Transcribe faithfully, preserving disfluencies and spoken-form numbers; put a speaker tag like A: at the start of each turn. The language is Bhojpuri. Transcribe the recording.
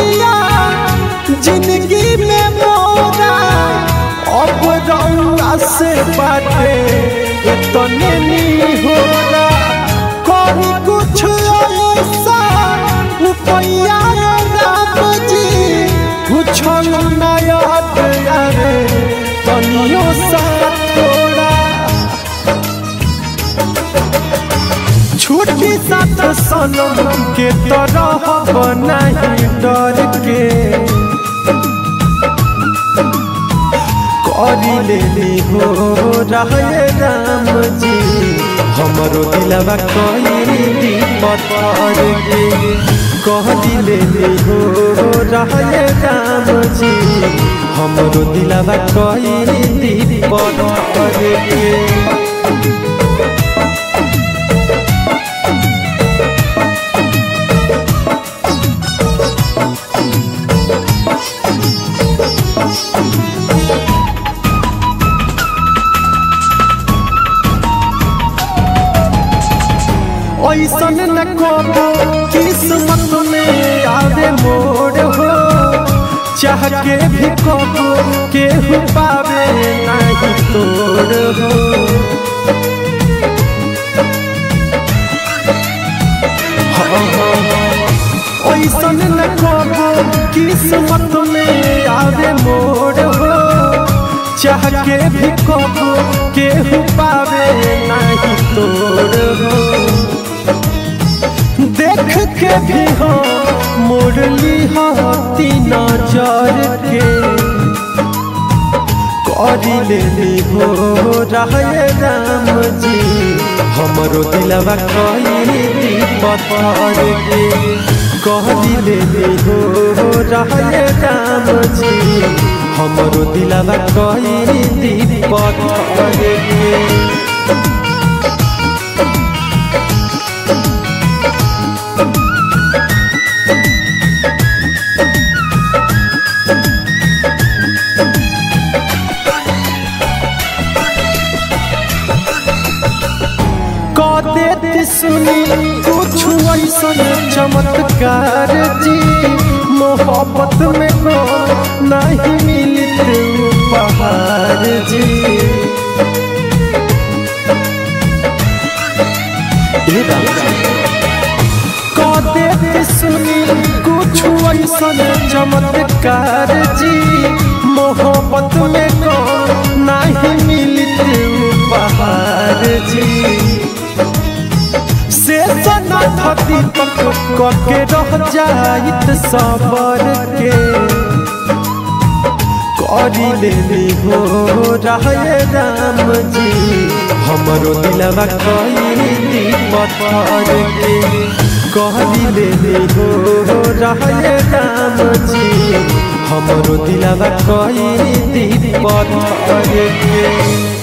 A: पिया जिंदगी में मोरा अब रउआ से बाटे इतने नहीं होला कभी कुछ ऐसा रुपया राम जी कुछ ना याद आवे तनियो सा थोड़ा छुट्टी साथ सनम के तरह बनाई डर के करी लेली हो रहे राम जी हमरो दिलवा कई पत्थर के करी लेली हो रहे राम जी हमरो दिलवा कई पत्थर के ऐसन न कबो किस्मत में आवे मोड़ हो चाह के भी कबो केहू पावे नहीं तोड़ हो ऐसन न कबो किस्मत में आवे मोड़ हो चाह के भी कबो केहू पावे नहीं तोड़ हो देख के भी हो मुरली हाथी नजर के करी लेली हो रहे राम जी हमरो दिलवा कई पत्थर के करी लेली हो रहे राम जी हमरो दिलवा कई पत्थर के देती सुनी कुछ ऐसा चमत्कार जी मोहब्बत में को नहीं मिलते उपहार जी को देती सुनी कुछ ऐसा चमत्कार जी मोहब्बत में को नहीं मिलते उपहार जी से सना धरती तक करके रह जाइत सबर के करी लेली हो रहे राम जी हमरो दिलवा कई पत्थर के करी लेली हो रहे राम जी हमरो दिलवा कई पत्थर के।